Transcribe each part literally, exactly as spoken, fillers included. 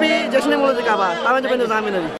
अभी जश्न मौलूद काबा तावे जो पेंदो जामिन अभी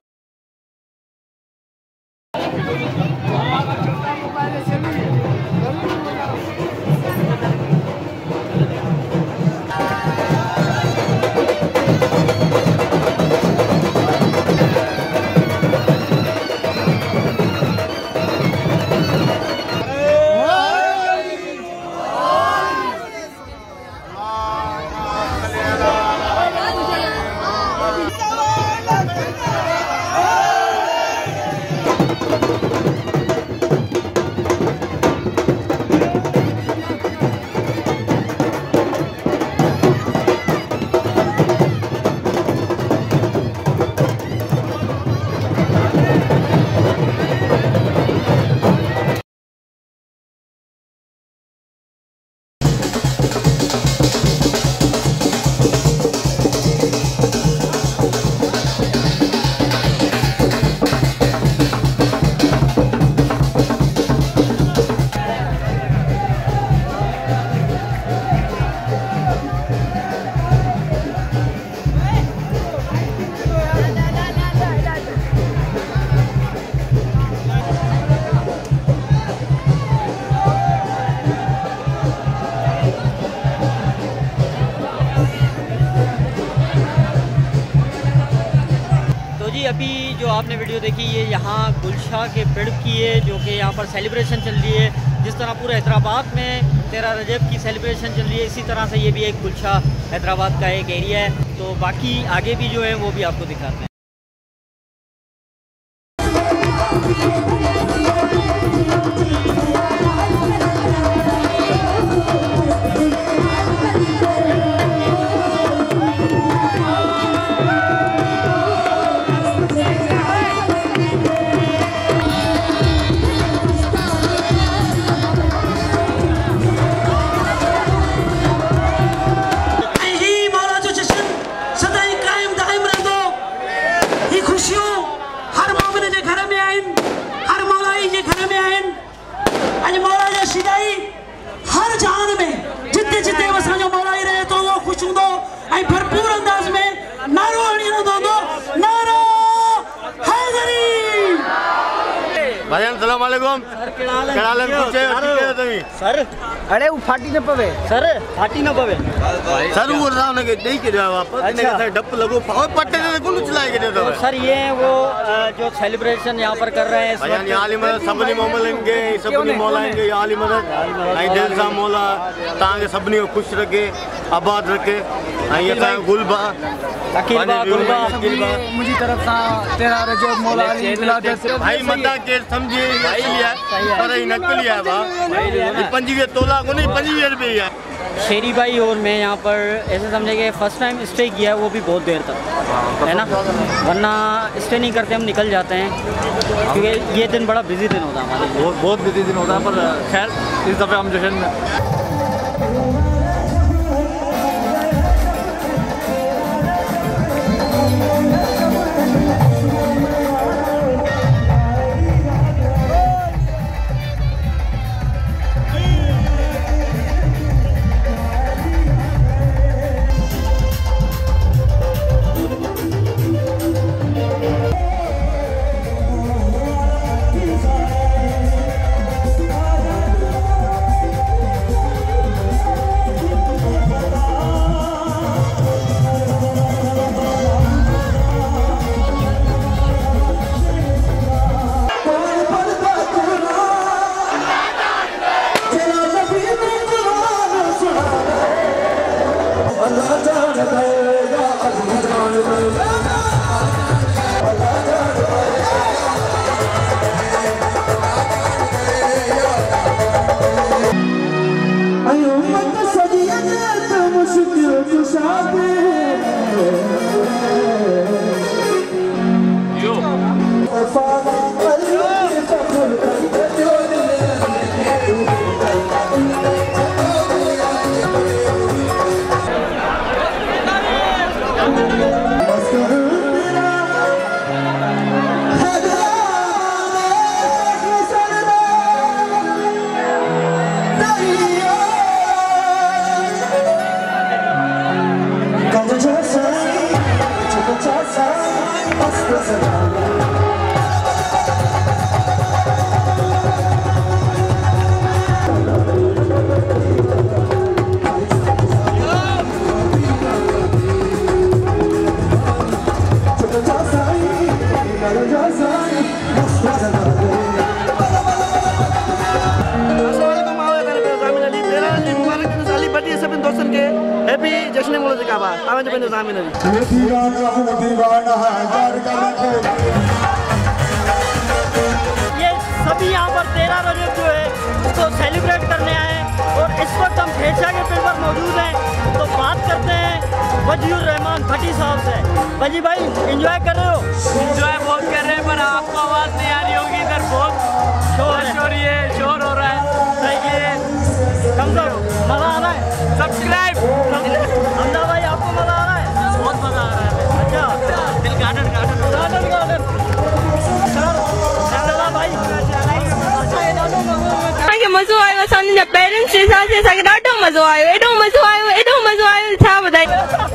अभी जो आपने वीडियो देखी ये यहाँ गुलशाह के पेड़ की है, जो कि यहाँ पर सेलिब्रेशन चल रही है। जिस तरह पूरे हैदराबाद में तेरह रजब की सेलिब्रेशन चल रही है, इसी तरह से ये भी एक गुलशाह हैदराबाद का एक एरिया है। तो बाकी आगे भी जो है वो भी आपको दिखाते हैं। हर जहान में जिते जिते असांजो मौलाई रहे तो वो खुश हूंदो ऐं भरपूर अंदाज में नारो हणींदो हूंदो, नारो हैदरी। भाईजान सलाम वालेकुम। सर केड़ालन केड़ालन पूछे ठीक है तभी सर। अरे वो फाटी न पवे सर, फाटी न पवे सर। वो रहा उनके दे के जाओ वापस। अच्छा। ने डप लगो पाव पट्टे से कुल चलाए के दे दो सर। ये वो जो सेलिब्रेशन यहाँ पर कर रहे हैं भाईजान, ये आली मदद सबनी मोमलेंगे, सबनी मौलाएंगे। ये आली मदद आई दिल सा मौला तांगे सबनी को खुश रखे, आबाद रखे। आई ये ता गुलबा अकील बा गुलबा मुझी तरफ सा तेरा रजब मौला अली विलादत भाई मता के समझे लिया पर ही नकल लिया बा। ये पंजीवे तोला को नहीं, पंजीवे रुपए है। शेरी भाई और मैं यहाँ पर ऐसे समझे कि फर्स्ट टाइम स्टे किया है, वो भी बहुत देर तक, है ना। वरना स्टे नहीं करते, हम निकल जाते हैं, क्योंकि ये दिन बड़ा बिजी दिन होता है हमारे लिए। बहुत बहुत बिजी दिन होता है। पर खैर इस दफ़े हम जश्न में मरहबा आवे तो बनो सामने ये सभी यहाँ पर तेरह रजब जो है उसको सेलिब्रेट करने आए हैं और इस वक्त हम भेजा के पेड़ पर मौजूद हैं। तो बात करते हैं वजीउर रहमान भट्टी साहब से। वजी भाई एंजॉय कर रहे हो? एंजॉय बहुत कर रहे हैं पर आपको आवाज़ नहीं आ रही होगी, इधर बहुत शोर शोर ये शोर हो रहा है। कम से मज़ा आ रहा है? सब्सक्राइब हमदा भाई आपको मज़ा आ रहा है? बहुत मज़ा आ रहा है। अच्छा दिल गार्डन गार्डन गार्डन गार्डन भाई मज़ो आयो असांजा पेरेंट्स जे साथ असांखे ॾाढो मज़ो आयो, एॾो मज़ो आयो एॾो मज़ो आयो छा ॿुधायूं।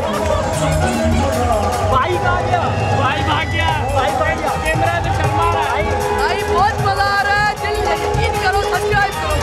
भाई कहाँ गया? भाई भाग गया, भाई भाग गया, कैमरा से शर्मा रहा है। भाई बहुत मज़ा आ रहा है, दिल यकीन करो सब्सक्राइब करो।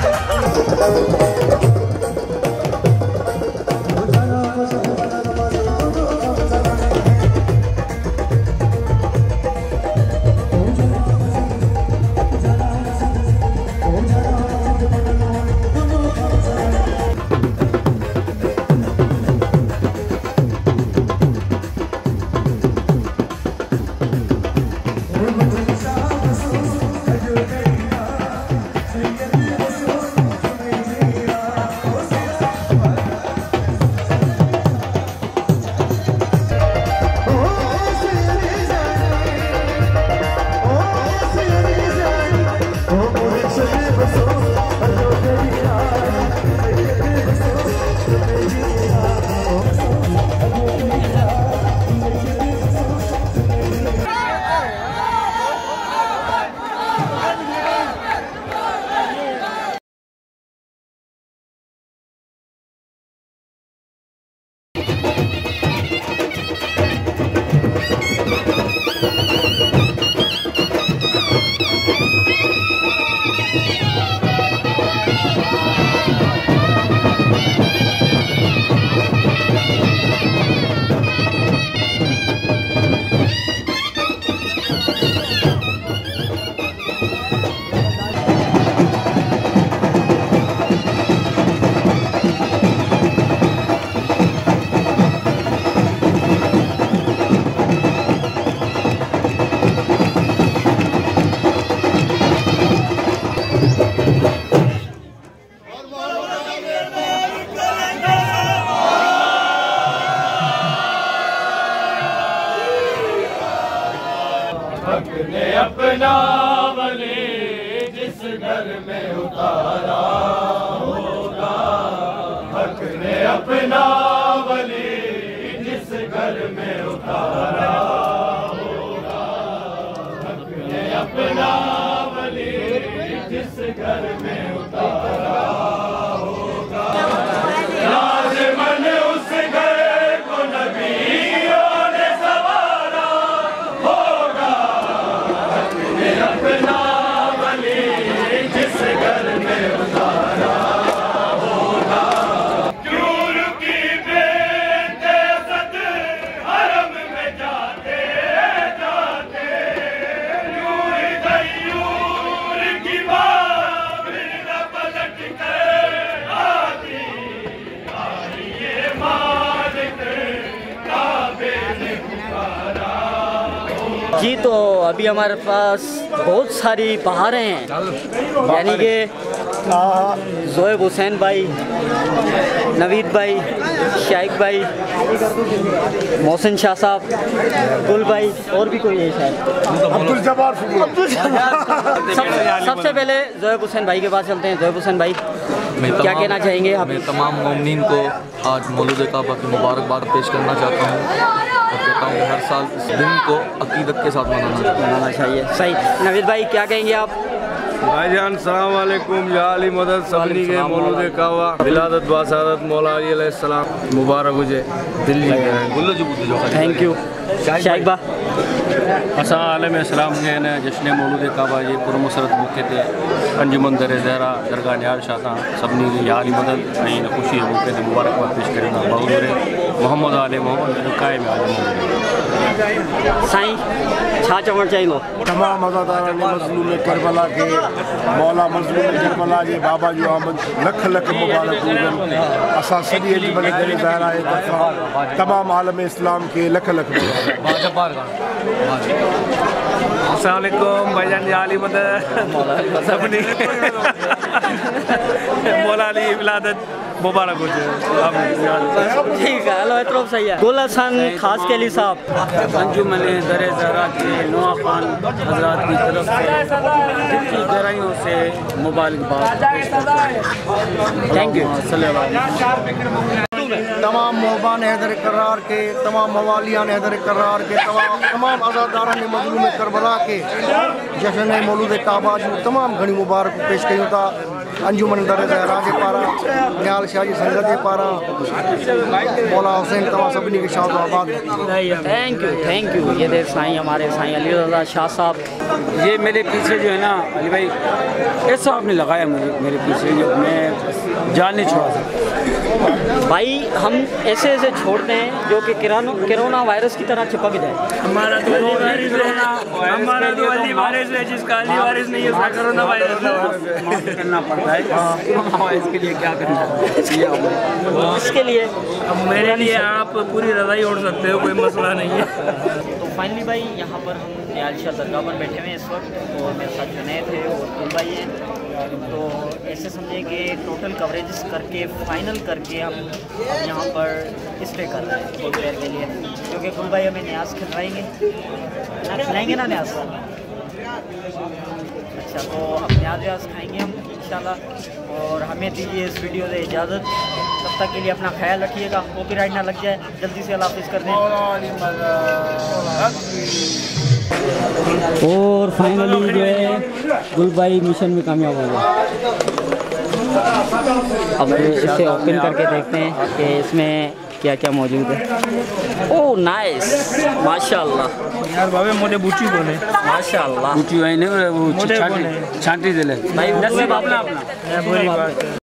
अपना वली जिस घर में उतारा होगा, हक ने अपना वली जिस घर में उतारा होगा, हक ने अपना वली जिस घर में उतारा होगा, लाज़िमन उस घर को नबियों ने सवारा होगा, हक ने अपना वली जिस घर में उतारा होगा। क्यों रुकी बेटे सद हरम में जाते जाते, क्यों गयूर की बात न पलट कर आती, आई ये मालिक काबे ने पुकारा। जी तो अभी हमारे पास बहुत सारी बहारें हैं, यानी कि ज़ोएब हुसैन भाई, नवीद भाई, शाइक भाई, मोहसिन शाह साहब, गुल भाई और भी कोई है शायद, अब्दुल जब्बार अब्दुल जब्बार। सबसे पहले ज़ोएब हुसैन भाई के पास चलते हैं। ज़ोएब हुसैन भाई क्या कहना चाहेंगे आप? मैं तमाम मोमिनीन को आज मौलूद काबा की मुबारकबाद पेश करना चाहता हूँ और कहता हूँ हर साल इस दिन को अकीदत के साथ मनाना मनाना चाहिए। सही। नवीद भाई क्या कहेंगे आप? भाईजान सलाम वालेकुम, या अली मदद सबनी के मौलूद काबा विलादत बासादत मौला अली अलैहिस्सलाम मुबारक हुजे। Delhi thank you. शाइक बा असां आलम इस्लाम जे हिन जश्न मौलूद काबा जे पुरमसरत मौक़े ते अंजुमन दर ज़हरा दरगाह निहाल शाह सां सभिनी जी हाली मदद ऐं हिन ख़ुशी जे मौक़े ते मुबारकबाद पेश करियूं था। बहुत मोहम्मद आले मोहम्मद क़ाइम साईं छा चवणु चाहींदो? तमाम अज़ादार ने मज़लूम करबला के मौला मज़लूम करबला जे बाबा जो आमद लख लख मुबारक हुजनि। असां सॼी अंजुमन दर ज़हरा जे तरफ़ां तमाम आलम इस्लाम के लख लख अस्सलाम वालेकुम भाईजान जी हाली मदद सभिनी मौला अली विलादत मुबारक हुजे। ठीक है, हलो एतिरो बि सही है। गुल हसन ख़ास कैली साहब अंजुमन दर ज़हरा के नूआ खान हजरात की तरफ से दिल की गहराइयों से मुबारकबाद। Thank you. तमाम मोहबान हैदर करार के तमाम मवालियान हैदर करार के तमाम तमाम अज़ादार ने मज़लूम करबला के जश्न मौलूद काबा जो तमाम घणी मुबारक पेश कयूं था। अंजुमन दर ज़हरा के पारा निहाल शाह जी संगत के पारा मौला हुसैन तमाम सभिनी के शाद आबाद। Thank you thank you. ये देख साईं हमारे साईं अली रज़ा शाह साहब। ये मेरे पीछे जो है ना अली भाई ऐसा आपने लगाया मुझे मेरे पीछे जो मैं जान नहीं छोड़ा सकता भाई। हम ऐसे ऐसे छोड़ते हैं जो कि कोरोना वायरस की तरह चिपक जाए। हमारा तो अली वारिस है ना, हमारा तो अली वारिस है, जिसका अली वारिस नहीं है उसका कोरोना वायरस करना पड़ता है। इसके लिए क्या करना है? इसके लिए अब मेरे लिए आप पूरी रज़ाई ओढ़ सकते हो, कोई मसला नहीं है। तो फाइनली भाई यहाँ पर हम निहाल शाह दरगाह पर बैठे हुए हैं इस वक्त, और मेरे साथ जुनैद है और गुल भाई है। तो ऐसे समझे कि टोटल कवरेज करके फाइनल करके हम यहाँ पर स्टे कर रहे हैं थोड़ी देर के लिए, क्योंकि गुल भाई हमें न्याज खिलाएंगे ना, खिलाएंगे ना न्याज। अच्छा, तो अब न्याज व्याज खाएंगे हम इंशाल्लाह, और हमें दीजिए इस वीडियो से इजाज़त। तब तक के लिए अपना ख्याल रखिएगा, कॉपीराइट ना लग जाए, जल्दी से अल्लाह हाफ़िज़ कर दें। और फाइनली जो है गुल भाई मिशन में कामयाब हो गया। अब इसे ओपन करके देखते हैं कि इसमें क्या क्या मौजूद है। ओह नाइस, माशाल्लाह यार बाबे मोटे बूची बोले माशाल्लाह। बूची भाई ने वो छांटी छांटी दिले भाई अपना अपना